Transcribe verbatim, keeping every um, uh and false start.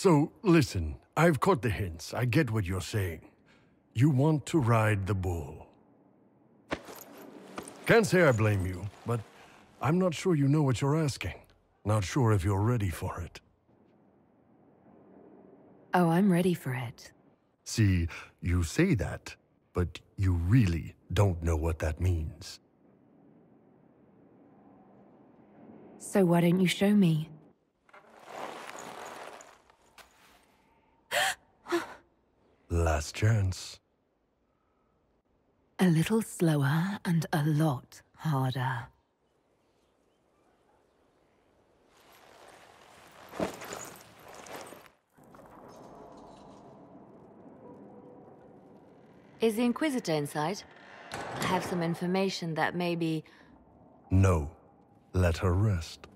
So, listen, I've caught the hints. I get what you're saying. You want to ride the bull. Can't say I blame you, but I'm not sure you know what you're asking. Not sure if you're ready for it. Oh, I'm ready for it. See, you say that, but you really don't know what that means. So why don't you show me? Last chance. A little slower and a lot harder. Is the Inquisitor inside? I have some information that maybe... No. Let her rest.